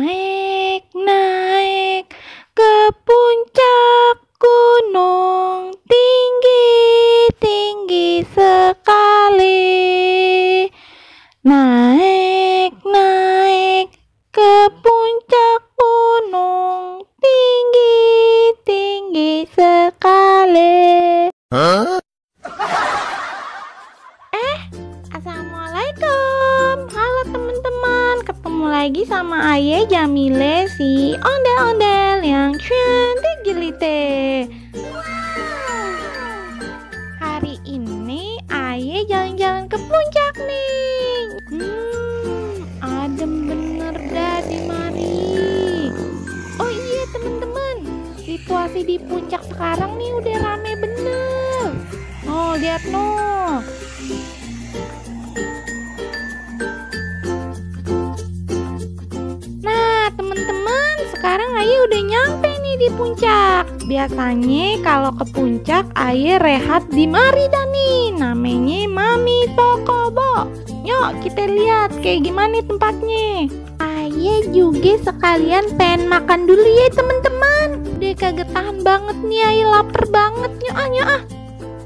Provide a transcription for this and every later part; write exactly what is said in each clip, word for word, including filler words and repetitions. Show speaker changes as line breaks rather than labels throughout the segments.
Naik, naik ke puncak gunung, tinggi, tinggi sekali. Naik, naik ke puncak gunung, tinggi, tinggi sekali. Huh? Eh, Assalamualaikum. Halo teman-teman, ketemu lagi sama Aye Jamile, si ondel-ondel yang cantik jelite. Hari ini Aye jalan-jalan ke puncak nih. Hmm, adem bener dah di mari. Oh iya teman-teman, situasi di puncak sekarang nih udah rame bener. Oh lihat noh. Nah teman-teman, sekarang Aye udah nyampe nih di puncak. Biasanya kalau ke puncak Aye rehat di mari dah nih. Namanya Mami Tokobo. Yuk kita lihat kayak gimana tempatnya. Aye juga sekalian pengen makan dulu ya teman-teman. Udah kagak tahan banget nih, Aye lapar banget. Yuk ah, yuk ah.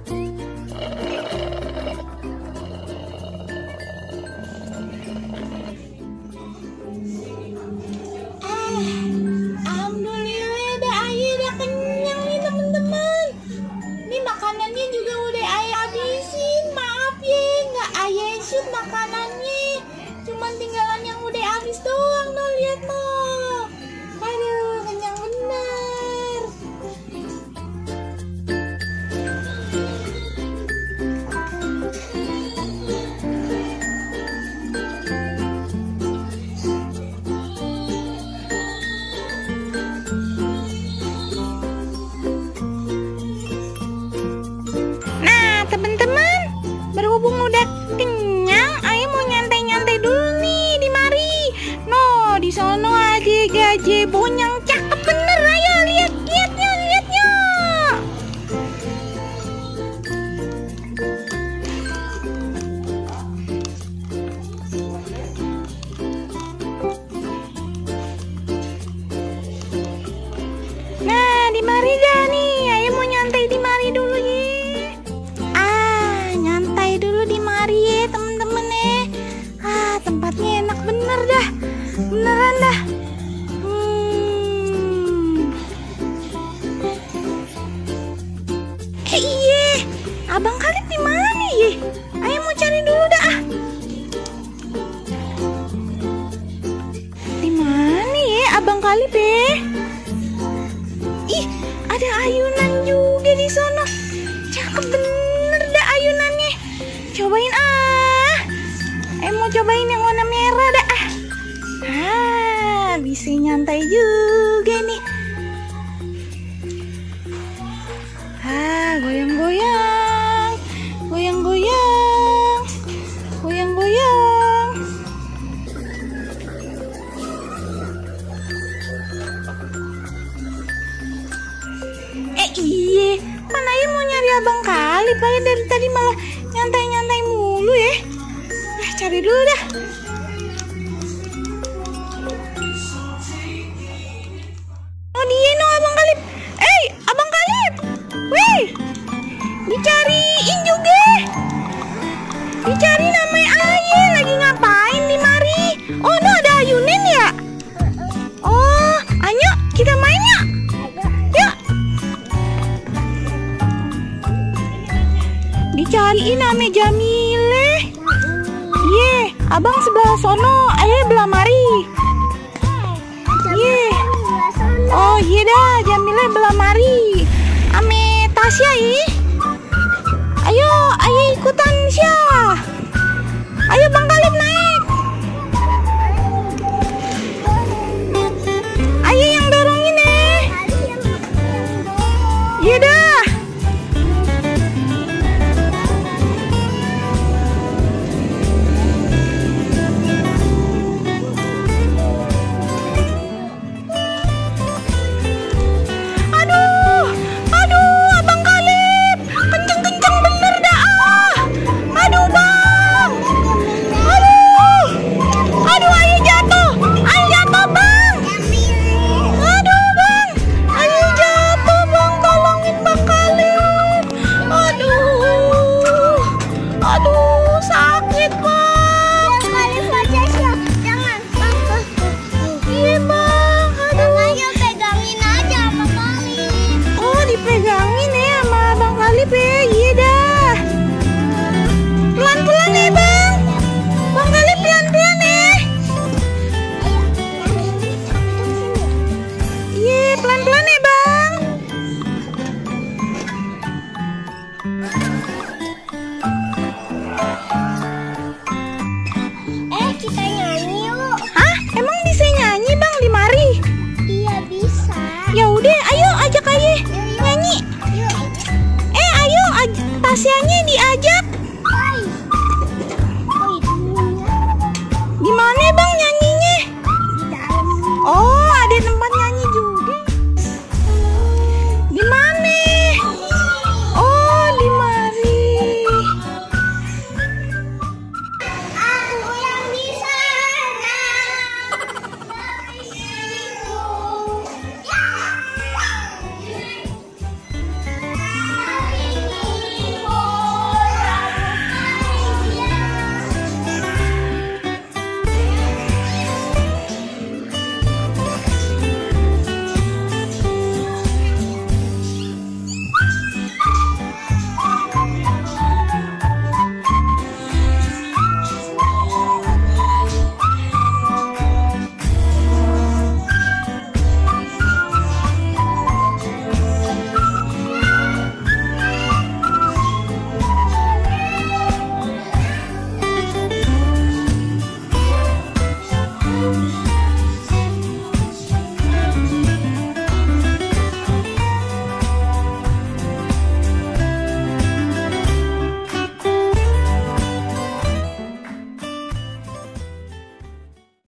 Alhamdulillah dah Aye udah kenyang nih teman-teman. Nih makanannya juga udah Aye habisin. Maaf ya nggak Aye shoot makanannya. Cuman tinggalan yang udah habis doang no, lihat no. Aduh kenyang bener.
Teman-teman, berhubung udah kenyang, Aye mau nyantai-nyantai dulu nih di mari. No, di sono aja gajebo yang cakep bener. Ayo lihat, lihat ya, lihat ya. Nah, di mari dah nih. Aye mau nyantai di mari dulu ya. Tempatnya enak bener dah, beneran dah. Hmm. Eh iye, Abang Khalid di mana ye? Ayo mau cari dulu dah. Ah. Di mana ye Abang Khalid be? Ih, ada ayunan juga di sana. Cakep bener dah ayunannya. Cobain ah. Eh mau cobain yang warna merah dah. Ah, ah bisa nyantai juga nih. Ah, goyang-goyang, goyang-goyang, goyang-goyang. Eh iye, mana ya mau nyari Abang Khalid? Pak dari tadi malah nyantai-nyantai mulu ya. Cari dulu dah. Oh dia no Abang Khalid. Eh Abang Khalid, weh, dicariin juga. Dicari namanya Aye. Lagi ngapain di mari? Oh no ada ayunan ya. Oh ayo kita main ya. Yuk. Dicariin namanya Jamile. Ye, Abang sebelah sono, Aye belah mari. Ye. Oh iya dah, Jamile belah mari. Ame Tasya ih. Ayo, Aye ikutan Sya. Ayo Bang